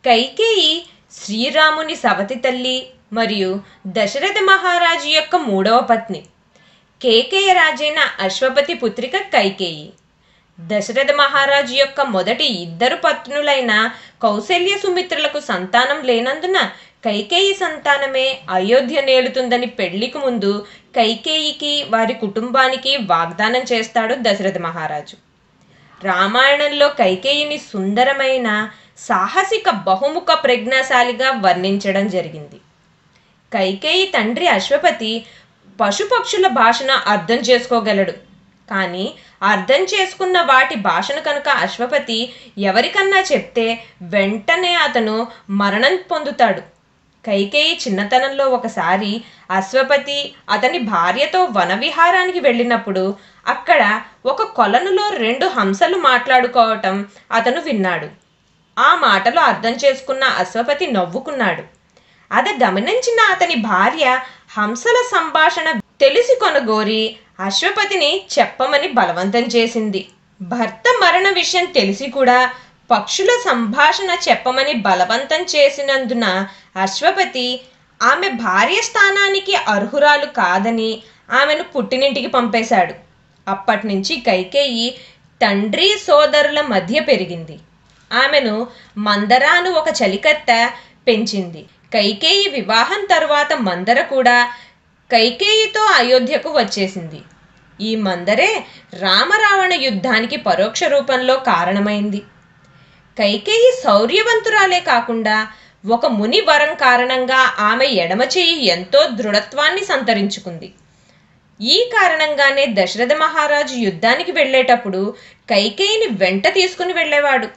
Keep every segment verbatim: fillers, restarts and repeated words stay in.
కైకేయి శ్రీరాముని సవతి తల్లి మరియు దశరథ మహారాజు యొక్క మూడవ పత్ని. కేకేయ రాజైన అశ్వపతి పుత్రిక కైకేయి. దశరథ మహారాజు యొక్క మొదటి ఇద్దరు పత్నులైన కౌసల్య సుమిత్రులకు సంతానం లేనందున కైకేయి సంతానమే అయోధ్య నేలుతుందని పెళ్లికి ముందు కైకేయికి వారి కుటుంబానికి వాగ్దానం చేస్తాడు దశరథ మహారాజు. రామాయణంలో కైకేయిని సుందరమైన సాహసిక బహుముఖ ప్రజ్ఞాశాలిగా వర్ణించడం జరిగింది. కైకేయి తండ్రి అశ్వపతి పశుపక్షుల భాషను అర్థం చేసుకోగలడు. కానీ అర్థం చేసుకున్న వాటి భాషను కనుక అశ్వపతి ఎవరికన్నా చెప్తే వెంటనే అతను మరణం పొందుతాడు. కైకేయి చిన్నతనంలో ఒకసారి అశ్వపతి అతని భార్యతో వనవిహారానికి వెళ్ళినప్పుడు అక్కడ ఒక కొలనులో రెండు హంసలు మాట్లాడుకోవటం అతను విన్నాడు. ఆ మాటలు అర్థం చేసుకున్న అశ్వపతి నవ్వుకున్నాడు. అది గమనించిన అతని భార్య హంసల సంభాషణ తెలిసి కొనగోరి అశ్వపతిని చెప్పమని బలవంతం చేసింది. భర్త మరణ విషయం తెలిసి కూడా పక్షుల సంభాషణ చెప్పమని బలవంతం చేసినందున అశ్వపతి ఆమె భార్య స్థానానికి అర్హురాలు కాదని ఆమెను పుట్టినింటికి పంపేశాడు. అప్పటి నుంచి కైకేయి తండ్రి సోదరుల మధ్య పెరిగింది. ఆమెను మందరాను ఒక చలికత్త పెంచింది. కైకేయి వివాహం తరువాత మందర కూడా కైకేయితో అయోధ్యకు వచ్చేసింది. ఈ మందరే రామరావణ యుద్ధానికి పరోక్ష రూపంలో కారణమైంది. కైకేయి శౌర్యవంతురాలే కాకుండా ఒక ముని వరం కారణంగా ఆమె ఎడమ చెయ్యి ఎంతో దృఢత్వాన్ని సంతరించుకుంది. ఈ కారణంగానే దశరథ మహారాజు యుద్ధానికి వెళ్ళేటప్పుడు కైకేయిని వెంట తీసుకుని వెళ్ళేవాడు.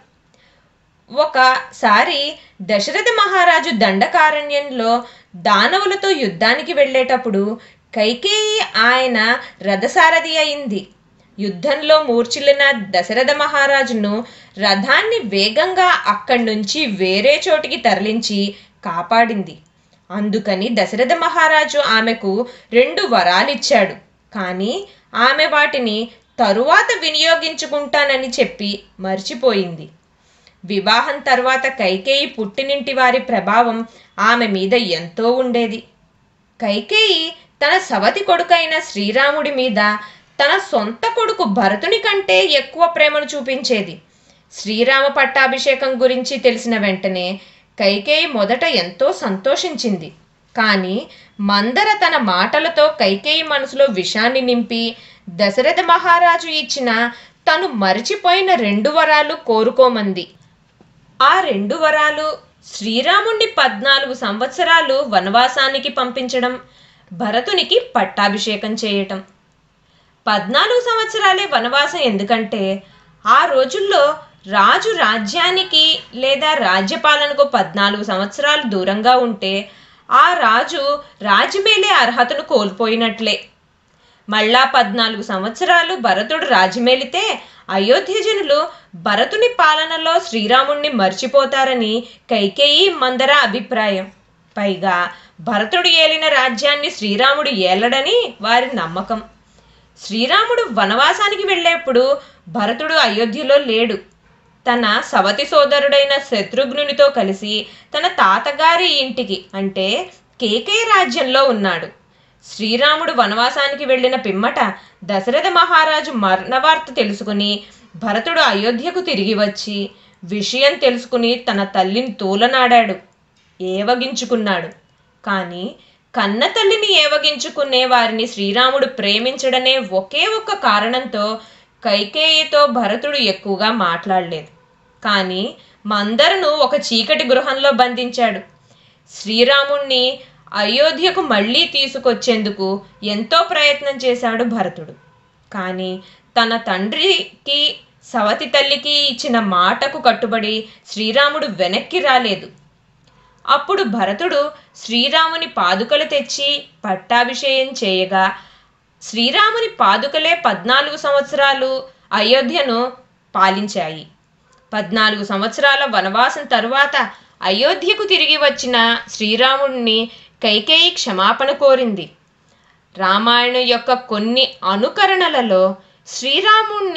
ఒకసారి దశరథ మహారాజు దండకారణ్యంలో దానవులతో యుద్ధానికి వెళ్ళేటప్పుడు కైకేయి ఆయన రథసారథి అయింది. యుద్ధంలో మూర్ఛిల్లిన దశరథ మహారాజును రథాన్ని వేగంగా అక్కడి నుంచి వేరే చోటికి తరలించి కాపాడింది. అందుకని దశరథ మహారాజు ఆమెకు రెండు వరాలిచ్చాడు. కానీ ఆమె వాటిని తరువాత వినియోగించుకుంటానని చెప్పి మర్చిపోయింది. వివాహం తర్వాత కైకేయి పుట్టినింటి వారి ప్రభావం ఆమె మీద ఎంతో ఉండేది. కైకేయి తన సవతి కొడుకైన శ్రీరాముడి మీద తన సొంత కొడుకు భరతుని కంటే ఎక్కువ ప్రేమను చూపించేది. శ్రీరామ పట్టాభిషేకం గురించి తెలిసిన వెంటనే కైకేయి మొదట ఎంతో సంతోషించింది. కానీ మందర తన మాటలతో కైకేయి మనసులో విషాన్ని నింపి దశరథ మహారాజు ఇచ్చిన తను మరిచిపోయిన రెండు వరాలు కోరుకోమంది. ఆ రెండు వరాలు శ్రీరాముణ్ణి పద్నాలుగు సంవత్సరాలు వనవాసానికి పంపించడం, భరతునికి పట్టాభిషేకం చేయటం. పద్నాలుగు సంవత్సరాలే వనవాసం ఎందుకంటే ఆ రోజుల్లో రాజు రాజ్యానికి లేదా రాజ్యపాలనకు పద్నాలుగు సంవత్సరాలు దూరంగా ఉంటే ఆ రాజు రాజ్యమేలే అర్హతను కోల్పోయినట్లే. మళ్ళా పద్నాలుగు సంవత్సరాలు భరతుడు రాజ్యమేలితే అయోధ్య జనులు భరతుని పాలనలో శ్రీరాముణ్ణి మర్చిపోతారని కైకేయి మందర అభిప్రాయం. పైగా భరతుడు ఏలిన రాజ్యాన్ని శ్రీరాముడు ఏలడని వారి నమ్మకం. శ్రీరాముడు వనవాసానికి వెళ్ళేప్పుడు భరతుడు అయోధ్యలో లేడు. తన సవతి సోదరుడైన శత్రుఘ్నునితో కలిసి తన తాతగారి ఇంటికి అంటే కేకేయ రాజ్యంలో ఉన్నాడు. శ్రీరాముడు వనవాసానికి వెళ్ళిన పిమ్మట దశరథ మహారాజు మరణవార్త తెలుసుకుని భరతుడు అయోధ్యకు తిరిగి వచ్చి విషయం తెలుసుకుని తన తల్లిని తోలనాడాడు, ఏవగించుకున్నాడు. కానీ కన్న తల్లిని ఏవగించుకునే వారిని శ్రీరాముడు ప్రేమించడనే ఒకే ఒక్క కారణంతో కైకేయితో భరతుడు ఎక్కువగా మాట్లాడలేదు. కానీ మందరను ఒక చీకటి గృహంలో బంధించాడు. శ్రీరాముణ్ణి అయోధ్యకు మళ్ళీ తీసుకొచ్చేందుకు ఎంతో ప్రయత్నం చేశాడు భరతుడు. కానీ తన తండ్రికి సవతి తల్లికి ఇచ్చిన మాటకు కట్టుబడి శ్రీరాముడు వెనక్కి రాలేదు. అప్పుడు భరతుడు శ్రీరాముని పాదుకలు తెచ్చి పట్టాభిషేకం చేయగా శ్రీరాముని పాదుకలే పద్నాలుగు సంవత్సరాలు అయోధ్యను పాలించాయి. పద్నాలుగు సంవత్సరాల వనవాసం తరువాత అయోధ్యకు తిరిగి వచ్చిన శ్రీరాముడిని కైకేయి క్షమాపణ కోరింది. రామాయణం యొక్క కొన్ని అనుకరణలలో శ్రీరాముణ్ణి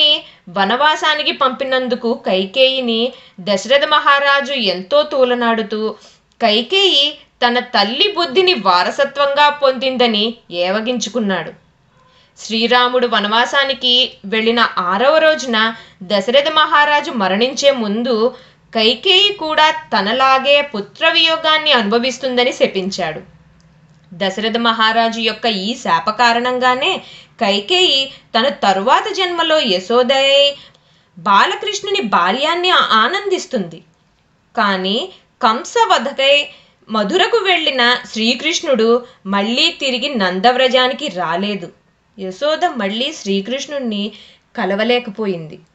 వనవాసానికి పంపినందుకు కైకేయిని దశరథ మహారాజు ఎంతో తూలనాడుతూ కైకేయి తన తల్లి బుద్ధిని వారసత్వంగా పొందిందని ఏవగించుకున్నాడు. శ్రీరాముడు వనవాసానికి వెళ్ళిన ఆరవ రోజున దశరథ మహారాజు మరణించే ముందు కైకేయి కూడా తనలాగే పుత్రవియోగాన్ని అనుభవిస్తుందని శపించాడు. దశరథ మహారాజు యొక్క ఈ శాప కారణంగానే కైకేయి తన తరువాత జన్మలో యశోదయై బాలకృష్ణుని బాల్యాన్ని ఆనందిస్తుంది. కానీ కంసవధకై మధురకు వెళ్ళిన శ్రీకృష్ణుడు మళ్ళీ తిరిగి నందవ్రజానికి రాలేదు. యశోద మళ్ళీ శ్రీకృష్ణుణ్ణి కలవలేకపోయింది.